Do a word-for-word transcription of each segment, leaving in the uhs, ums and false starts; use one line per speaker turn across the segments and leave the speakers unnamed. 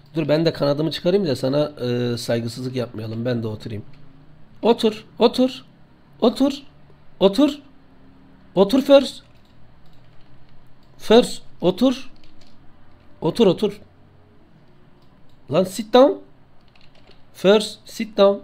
Dur ben de kanadımı çıkarayım da sana e, saygısızlık yapmayalım. Ben de oturayım. Otur. Otur. Otur. Otur. Otur first. First. Otur. Otur otur. Lan sit down. First sit down.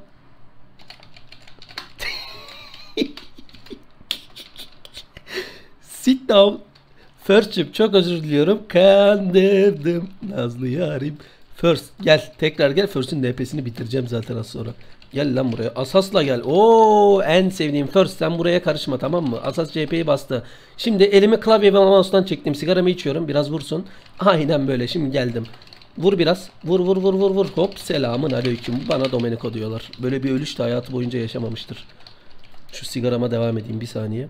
Sit down. First'cim çok özür diliyorum. Kandırdım Nazlı yarim. First gel tekrar gel. First'ün D P'sini bitireceğim zaten az sonra. Gel lan buraya. Asas'la gel. Oo en sevdiğim First sen buraya karışma tamam mı? Asas C P'yi bastı. Şimdi elimi klavye ve mouse'dan çektim. Sigaramı içiyorum. Biraz vursun. Aynen böyle. Şimdi geldim. Vur biraz. Vur vur vur vur vur. Hop selamın aleyküm. Bana Domenico diyorlar. Böyle bir ölüş de hayatı boyunca yaşamamıştır. Şu sigarama devam edeyim bir saniye.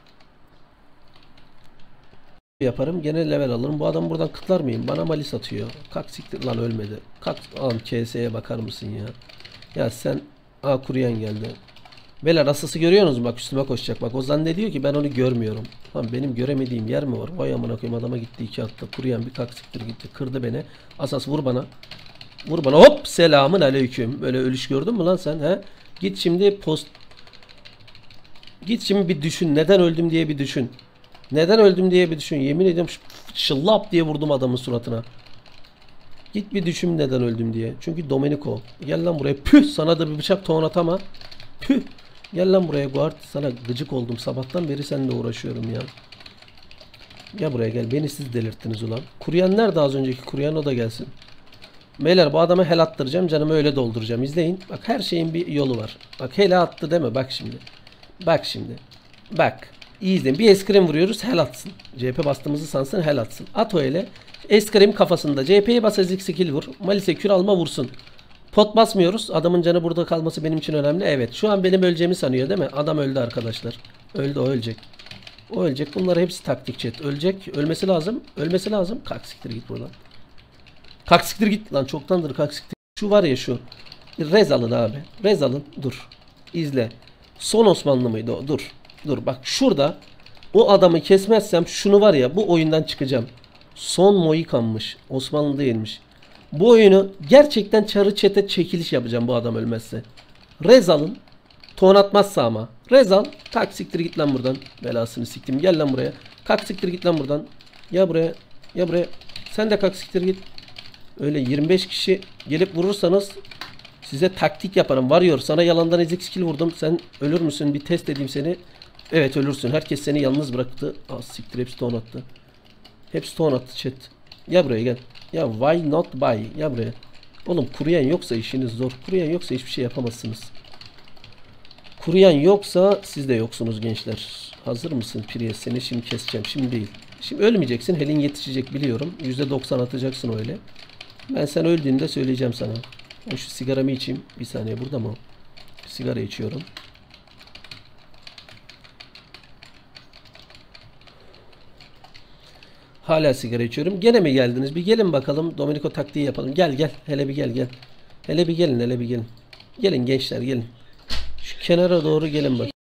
Yaparım. Gene level alırım. Bu adam buradan kıtlar mıyım? Bana malis atıyor. Kalk siktir lan ölmedi. Kalk lan K S'ye bakar mısın ya? Ya sen aa kuruyan geldi. Beyler asası görüyorsunuz mu? Bak üstüme koşacak. Bak o zannediyor ki ben onu görmüyorum. Lan benim göremediğim yer mi var? Vay amına koyayım adama gitti iki attı. Kuruyan bir kalk siktir gitti. Kırdı beni. Asas vur bana. Vur bana. Hop selamın aleyküm. Böyle ölüş gördün mü lan sen? He? Git şimdi post. Git şimdi bir düşün. Neden öldüm diye bir düşün. Neden öldüm diye bir düşün. Yemin ediyorum şıllap diye vurdum adamın suratına. Git bir düşün neden öldüm diye. Çünkü Domenico. Gel lan buraya. Püh sana da bir bıçak tonat ama. Püh. Gel lan buraya Guard. Sana gıcık oldum. Sabahtan beri seninle uğraşıyorum ya. Gel buraya gel. Beni siz delirttiniz ulan. Kuruyan nerede az önceki kuruyan o da gelsin. Beyler bu adama hel attıracağım. Canımı öyle dolduracağım. İzleyin. Bak her şeyin bir yolu var. Bak hele attı deme. Bak şimdi. Bak şimdi. Bak. İyi izleyin. Bir eskrim vuruyoruz. Hel atsın. C P bastığımızı sansın. Hel atsın. At o ele. Eskrim kafasında. C P'ye bas ezik skill vur. Malis'e kür alma vursun. Pot basmıyoruz. Adamın canı burada kalması benim için önemli. Evet. Şu an benim öleceğimi sanıyor değil mi? Adam öldü arkadaşlar. Öldü o ölecek. O ölecek. Bunlar hepsi taktik chat. Ölecek. Ölmesi lazım. Ölmesi lazım. Kalk siktir git buradan. Kalk siktir git. Lan çoktandır kalk siktir. Şu var ya şu. Rez alın abi. Rez alın. Dur. İzle. Son Osmanlı mıydı o? Dur. Dur bak şurada o adamı kesmezsem şunu var ya bu oyundan çıkacağım. Son Mohikan'mış. Osmanlı değilmiş. Bu oyunu gerçekten çarı çete çekiliş yapacağım bu adam ölmezse. Rez alın. Ton atmazsa ama. Rez al. Kalk siktir git lan buradan. Belasını siktim. Gel lan buraya. Kalk siktir git lan buradan. Ya buraya. Ya buraya. Sen de kalk siktir git. Öyle yirmi beş kişi gelip vurursanız size taktik yaparım. Varıyor. Sana yalandan ezik skill vurdum. Sen ölür müsün? Bir test edeyim seni. Evet ölürsün. Herkes seni yalnız bıraktı. Ah siktir hepsi ton attı. Hepsi ton attı chat. Gel buraya gel. Ya why not buy? Gel buraya. Oğlum kuruyan yoksa işiniz zor. Kuruyan yoksa hiçbir şey yapamazsınız. Kuruyan yoksa siz de yoksunuz gençler. Hazır mısın Prius? Seni şimdi keseceğim. Şimdi değil. Şimdi ölmeyeceksin. Helin yetişecek biliyorum. yüzde doksan atacaksın öyle. Ben sen öldüğünde söyleyeceğim sana. Ben şu sigaramı içeyim. Bir saniye burada mı? Sigara içiyorum. Hala sigara içiyorum. Gene mi geldiniz? Bir gelin bakalım. Domenico taktiği yapalım. Gel gel. Hele bir gel gel. Hele bir gelin. Hele bir gelin. Gelin gençler gelin. Şu kenara doğru gelin bak.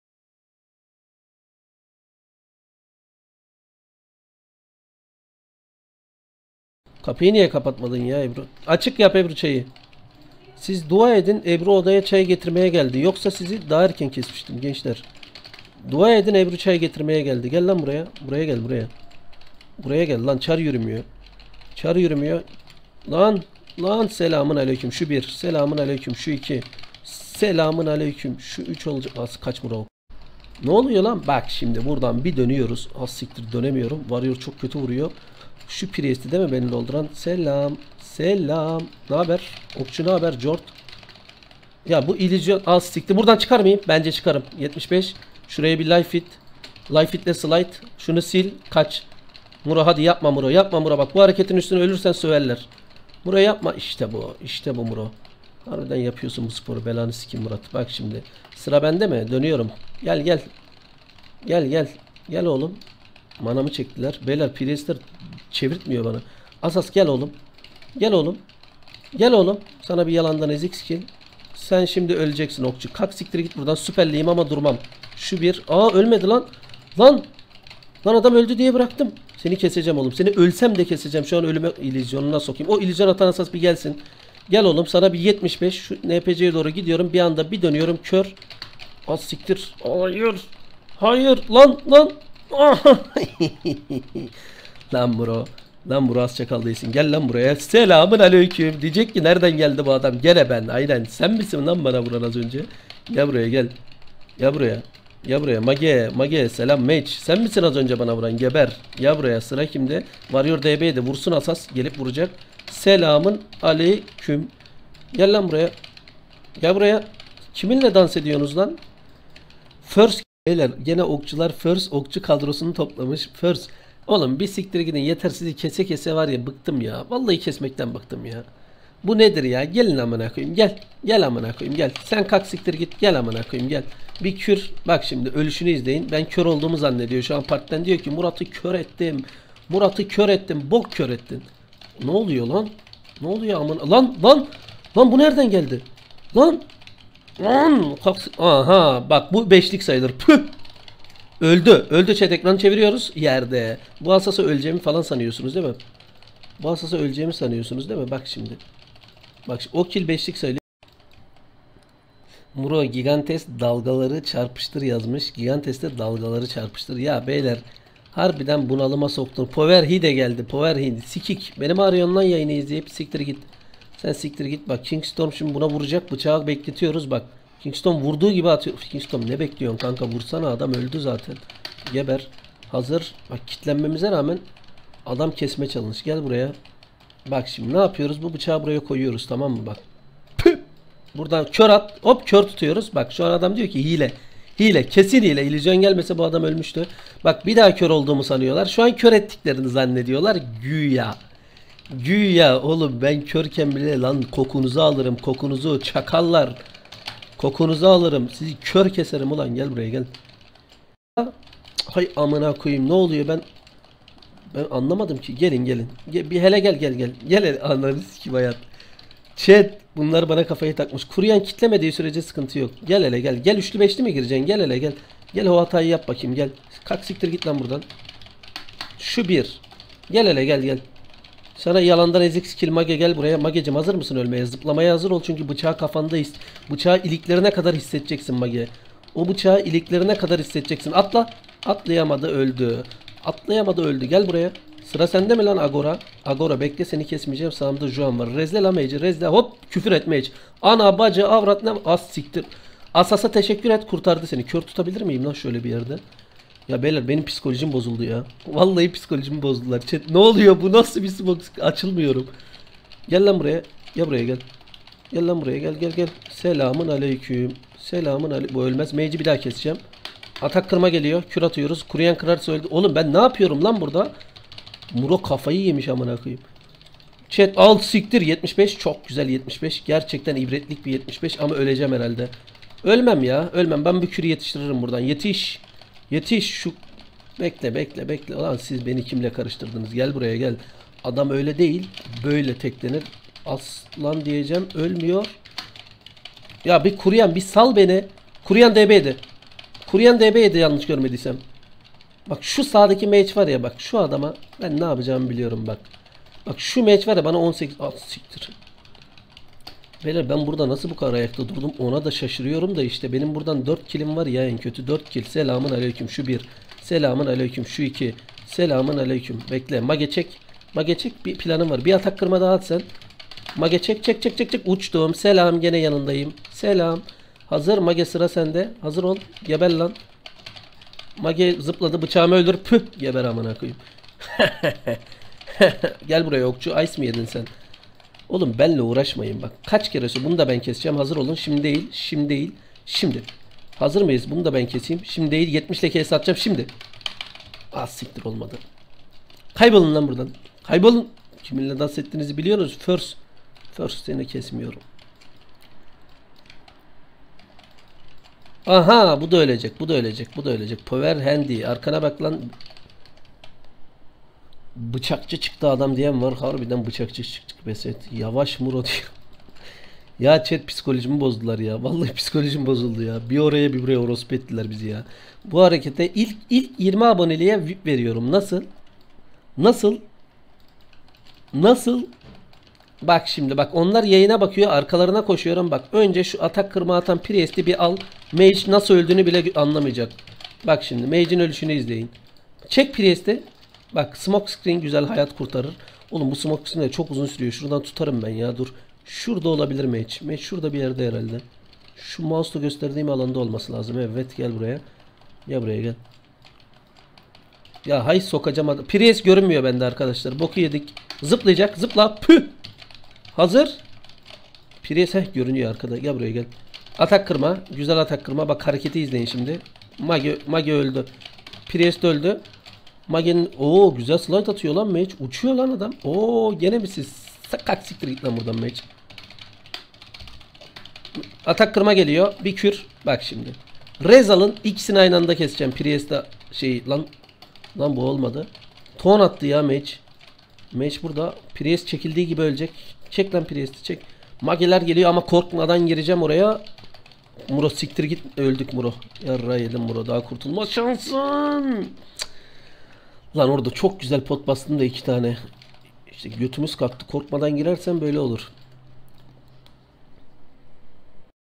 Kapıyı niye kapatmadın ya Ebru? Açık yap Ebru çayı. Siz dua edin. Ebru odaya çay getirmeye geldi. Yoksa sizi daha erken kesmiştim gençler. Dua edin Ebru çay getirmeye geldi. Gel lan buraya. Buraya gel buraya. Buraya gel lan çar yürümüyor. Çar yürümüyor. Lan lan selamun aleyküm şu bir. Selamun aleyküm şu iki. Selamun aleyküm şu üç olacak. Az kaç mura. Ne oluyor lan? Bak şimdi buradan bir dönüyoruz. Az siktir dönemiyorum. Varıyor çok kötü vuruyor. Şu Priest'i değil mi beni dolduran? Selam. Selam. Ne haber? Okçu ne haber? Jort. Ya bu illüzyon az siktir. Buradan çıkar mıyım? Bence çıkarım. yetmiş beş. Şuraya bir life fit. Life fitle slide. Şunu sil. Kaç. Muro hadi yapma Muro. Yapma Muro. Bak bu hareketin üstüne ölürsen söverler. Muro yapma. İşte bu. İşte bu Muro. Harbiden yapıyorsun bu sporu. Belanı sikim Murat. Bak şimdi. Sıra bende mi? Dönüyorum. Gel gel. Gel gel. Gel oğlum. Manamı çektiler. Beyler Priestler çevirtmiyor bana. Asas gel oğlum. Gel oğlum. Gel oğlum. Sana bir yalandan ezik skill. Sen şimdi öleceksin okçu. Kalk siktir git buradan. Süperliyim ama durmam. Şu bir. Aa ölmedi lan. Lan. Lan adam öldü diye bıraktım. Seni keseceğim oğlum. Seni ölsem de keseceğim. Şu an ölüme illüzyonuna sokayım. O illüzyon atan asas bir gelsin. Gel oğlum sana bir yetmiş beş. Şu N P C'ye doğru gidiyorum. Bir anda bir dönüyorum. Kör. Az siktir. Hayır. Hayır. Lan lan. Lan bro. Lan bro az çakal değilsin. Gel lan buraya. Selamun aleyküm. Diyecek ki nereden geldi bu adam? Gene ben. Aynen. Sen misin lan bana vuran az önce? Gel buraya gel. Gel buraya. Gel buraya. Mage. Mage. Selam Mage. Sen misin az önce bana vuran? Geber. Gel buraya. Sıra kimde? Warrior D B'de. Vursun asas. Gelip vuracak. Selamun aleyküm. Gel lan buraya. Gel buraya. Kiminle dans ediyorsunuz lan? First. Beyler gene okçular First okçu kadrosunu toplamış. First. Oğlum bir siktir gidin. Yeter sizi kese kese var ya bıktım ya. Vallahi kesmekten bıktım ya. Bu nedir ya? Gelin amına koyayım. Gel. Gel amına koyayım. Gel. Sen kalk siktir git. Gel amına koyayım. Gel. Bir kür. Bak şimdi ölüşünü izleyin. Ben kör olduğumu zannediyor. Şu an partiden diyor ki Murat'ı kör ettim. Murat'ı kör ettim. Bok kör ettin. Ne oluyor lan? Ne oluyor amına? Lan lan. Lan bu nereden geldi? Lan. Lan. Kalk. Aha. Bak bu beşlik sayılır. Püh. Öldü. Öldü chat, ekranı çeviriyoruz. Yerde. Bu asası öleceğimi falan sanıyorsunuz değil mi? Bu asası öleceğimi sanıyorsunuz değil mi? Bak şimdi. Bak şimdi. O kill beşlik sayılıyor. Muro Gigantes dalgaları çarpıştır yazmış. Gigantes'te dalgaları çarpıştır. Ya beyler harbiden bunalıma soktun. Powerhi de geldi. Powerhi. Sikik. Benim arıyorsun lan yayını izleyip siktir git. Sen siktir git. Bak Kingstorm şimdi buna vuracak. Bıçağı bekletiyoruz bak. Kingston vurduğu gibi atıyor. Kingston ne bekliyorsun kanka? Vursana, adam öldü zaten. Geber. Hazır. Bak kitlenmemize rağmen adam kesme challenge. Gel buraya. Bak şimdi ne yapıyoruz? Bu bıçağı buraya koyuyoruz, tamam mı? Bak. Püh! Buradan kör at. Hop kör tutuyoruz. Bak şu an adam diyor ki hile. Hile. Kesin hile. İllüzyon gelmese bu adam ölmüştü. Bak bir daha kör olduğumu sanıyorlar. Şu an kör ettiklerini zannediyorlar. Güya. Güya oğlum ben körken bile lan kokunuzu alırım. Kokunuzu çakallar. Kokunuzu alırım. Sizi kör keserim ulan. Gel buraya gel. Hay amına koyayım. Ne oluyor ben? Ben anlamadım ki. Gelin gelin. Gel, bir hele gel gel gel. Gel anlarız ki hayat. Chat bunlar bana kafayı takmış. Kuruyan kitlemediği sürece sıkıntı yok. Gel hele gel. Gel üçlü beşli mi gireceksin? Gel hele gel. Gel o hatayı yap bakayım gel. Kalk siktir git lan buradan. Şu bir. Gel hele gel gel. Sana yalandan ezik skill mage, gel buraya. Magecim hazır mısın ölmeye? Zıplamaya hazır ol çünkü bıçağı kafanda his. Bıçağı iliklerine kadar hissedeceksin mage. O bıçağı iliklerine kadar hissedeceksin. Atla. Atlayamadı öldü. Atlayamadı öldü. Gel buraya. Sıra sende mi lan Agora? Agora bekle, seni kesmeyeceğim. Sağımda Juan var. Rezle la mage'i. Rezle. Hop küfür etme hiç. Ana bacı avrat ne? Az siktir. Asas'a teşekkür et, kurtardı seni. Kör tutabilir miyim lan şöyle bir yerde? Ya beyler benim psikolojim bozuldu ya. Vallahi psikolojimi bozdular. Chat ne oluyor, bu nasıl bir smoke? Açılmıyorum. Gel lan buraya. Gel buraya gel. Gel lan buraya gel gel gel. Selamun aleyküm. Selamun aleyküm. Bu ölmez. Mage'i bir daha keseceğim. Atak kırma geliyor. Kür atıyoruz. Kuruyan kırarsa öldü. Oğlum ben ne yapıyorum lan burada? Muro kafayı yemiş amına koyayım. Chat al siktir yetmiş beş. Çok güzel yetmiş beş. Gerçekten ibretlik bir yetmiş beş ama öleceğim herhalde. Ölmem ya. Ölmem. Ben bu kürü yetiştiririm buradan. Yetiş. Yetiş şu. Bekle bekle bekle. Ulan siz beni kimle karıştırdınız? Gel buraya gel. Adam öyle değil. Böyle teklenir. Aslan diyeceğim. Ölmüyor. Ya bir kuruyan bir sal beni. Kuruyan D B'ydi. Kuruyan D B'ydi yanlış görmediysem. Bak şu sağdaki mage var ya, bak şu adama ben ne yapacağımı biliyorum bak. Bak şu mage var ya bana on sekiz. Ah siktir. Beyler ben burada nasıl bu kadar ayakta durdum ona da şaşırıyorum da işte benim buradan dört killim var ya, en kötü dört kill. Selamun aleyküm şu bir. Selamun aleyküm şu iki. Selamun aleyküm. Bekle mage çek. Mage çek, bir planım var. Bir atak kırma daha at sen. Mage çek çek çek çek çek. Uçtum. Selam, gene yanındayım. Selam. Hazır mage, sıra sende. Hazır ol. Geber lan. Mage zıpladı, bıçağımı öldür. Püh. Geber amına koyayım. Gel buraya okçu. Ice mi yedin sen? Oğlum benle uğraşmayın bak. Kaç kere söylüyorum. Bunu da ben keseceğim. Hazır olun. Şimdi değil. Şimdi değil. Şimdi. Hazır mıyız? Bunu da ben keseyim. Şimdi değil. yetmiş ile kese atacağım. Şimdi. Az siktir olmadı. Kaybolun lan buradan. Kaybolun. Kiminle dans ettiğinizi biliyorsunuz. First. First seni kesmiyorum. Aha bu da ölecek. Bu da ölecek. Bu da ölecek. Power handy. Arkana bak lan. Bıçakçı çıktı adam diyen var. Harbiden bıçakçı çıktı Beset. Yavaş Muro diyor. Ya chat psikolojimi bozdular ya. Vallahi psikolojim bozuldu ya. Bir oraya bir buraya orospu ettiler bizi ya. Bu harekete ilk ilk yirmi aboneliğe V I P veriyorum. Nasıl? Nasıl? Nasıl? Bak şimdi bak onlar yayına bakıyor, arkalarına koşuyorum. Bak önce şu atak kırma atan Priest'i bir al. Mage nasıl öldüğünü bile anlamayacak. Bak şimdi Mage'in ölüşünü izleyin. Çek Priest'i. Bak smoke screen güzel, hayat kurtarır. Oğlum bu smoke screen de çok uzun sürüyor. Şuradan tutarım ben ya, dur. Şurada olabilir Mage. Mage şurada bir yerde herhalde. Şu mouse'la gösterdiğim alanda olması lazım. Evet gel buraya. Gel buraya gel. Ya hay sokacağım. Priest görünmüyor bende arkadaşlar. Boku yedik. Zıplayacak. Zıpla. Püh. Hazır. Priest heh, görünüyor arkada. Gel buraya gel. Atak kırma. Güzel atak kırma. Bak hareketi izleyin şimdi. Mage, Mage öldü. Priest öldü. Mage'nin o güzel slide atıyor lan Mage. Uçuyor lan adam. Oo gene mi siz? Kalk siktir git lan buradan Mage. Atak kırma geliyor. Bir kür. Bak şimdi. Rezal'ın ikisini aynı anda keseceğim. Priest'e şey lan. Lan bu olmadı. Ton attı ya Mage. Mage burada. Priest çekildiği gibi ölecek. Çek lan Priest'i çek. Mageler geliyor ama korkmadan gireceğim oraya. Muro siktir git. Öldük Muro. Yarra yedim Muro. Daha kurtulma şansın. Lan orada çok güzel pot bastım da iki tane. İşte götümüz kalktı. Korkmadan girersen böyle olur.